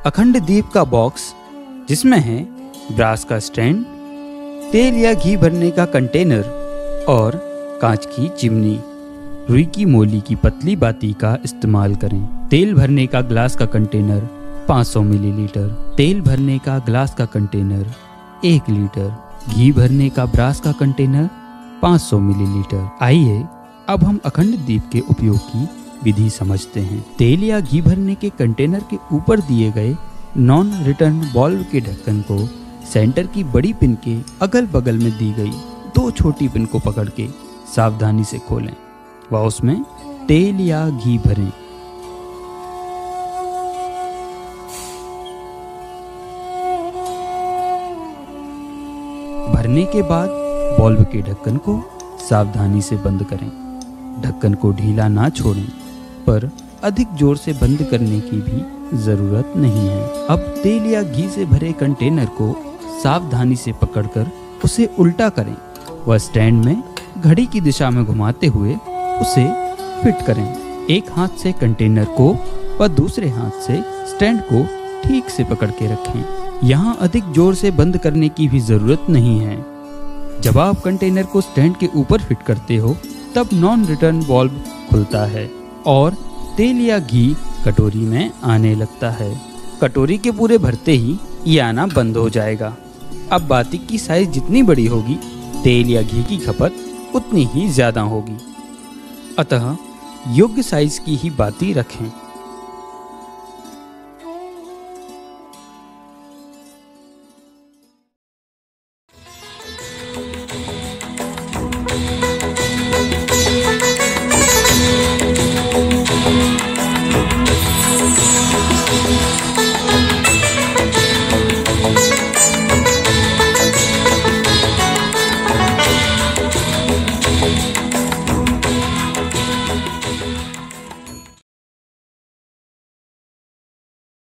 अखंड दीप का बॉक्स जिसमें है ब्रास का स्टैंड, तेल या घी भरने का कंटेनर और कांच की चिमनी। रुई की मोली की पतली बाती का इस्तेमाल करें। तेल भरने का ग्लास का कंटेनर 500 मिलीलीटर, तेल भरने का ग्लास का कंटेनर 1 लीटर, घी भरने का ब्रास का कंटेनर 500 मिलीलीटर। आइए अब हम अखंड दीप के उपयोग की विधि समझते हैं। तेल या घी भरने के कंटेनर के ऊपर दिए गए नॉन रिटर्न बॉल्व के ढक्कन को सेंटर की बड़ी पिन के अगल बगल में दी गई 2 छोटी पिन को पकड़ के सावधानी से खोलें व उसमें तेल या घी भरें। भरने के बाद बॉल्व के ढक्कन को सावधानी से बंद करें। ढक्कन को ढीला ना छोड़ें, पर अधिक जोर से बंद करने की भी जरूरत नहीं है। अब तेल या घी से भरे कंटेनर को सावधानी से पकड़कर उसे उल्टा करें व स्टैंड में घड़ी की दिशा में घुमाते हुए उसे फिट करें। एक हाथ से कंटेनर को व दूसरे हाथ से स्टैंड को ठीक से पकड़ के रखें। यहाँ अधिक जोर से बंद करने की भी जरूरत नहीं है। जब आप कंटेनर को स्टैंड के ऊपर फिट करते हो तब नॉन रिटर्न बॉल्व खुलता है और तेल या घी कटोरी में आने लगता है। कटोरी के पूरे भरते ही ये आना बंद हो जाएगा। अब बाती की साइज जितनी बड़ी होगी तेल या घी की खपत उतनी ही ज्यादा होगी। अतः योग्य साइज की ही बाती रखें।